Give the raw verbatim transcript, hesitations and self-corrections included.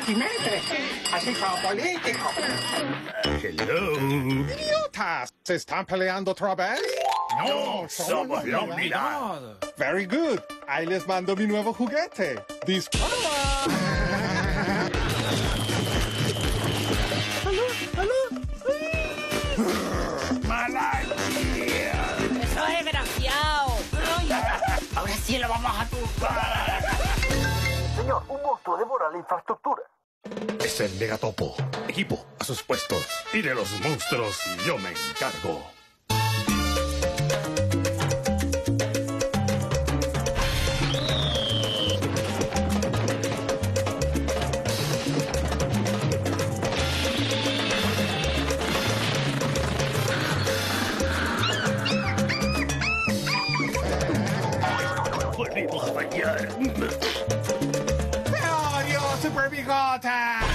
pertinente. Asunto político. Hello. ¡Idiotas! ¿Se están peleando otra vez? No, somos la unidad. Very good. Ahí les mando mi nuevo juguete. ¡Dispara! ¡Aló! ¡Aló! ¡Mala idea! ¡Eso es desgraciado! Ahora sí lo vamos a tumbar. Señor, un monstruo devora la infraestructura. Es el megatopo. Equipo, a sus puestos. Y de los monstruos, yo me encargo. Volvimos a fallar. ¡Te odio, Super Bigota!